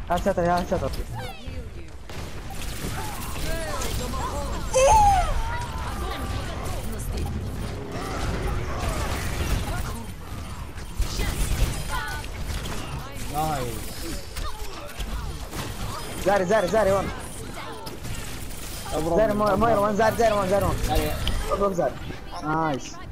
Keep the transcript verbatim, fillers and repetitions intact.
هات شطر هات شطر. نايس. زاري زاري زاري وان. زاري موير وان زاري زاري وان زاري وان. زاري. نايس.